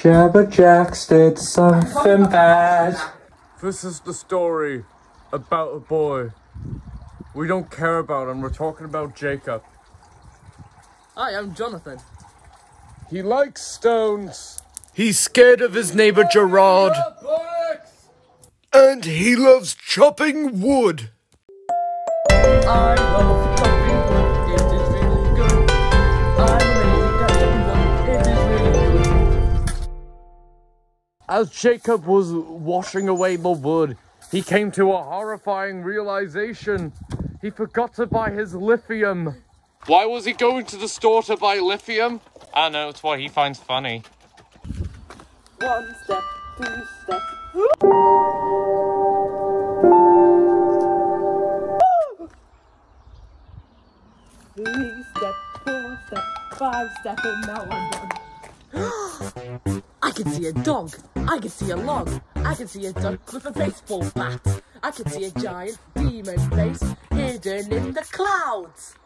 Jabberjacks did something bad. This is the story about a boy. We don't care about him, we're talking about Jacob. Hi, I'm Jonathan. He likes stones. He's scared of his neighbor Gerard. And he loves chopping wood. I love chopping wood, it is really good. I'm amazing at chopping wood, it is really good. As Jacob was washing away the wood, he came to a horrifying realization. He forgot to buy his lithium. Why was he going to the store to buy lithium? I know, it's what he finds funny. 1 step, 2 steps. 3 step, 4 step, 5 step, and now I'm done. I can see a dog. I can see a log. I can see a duck with a baseball bat. I can see a giant demon face hidden in the clouds.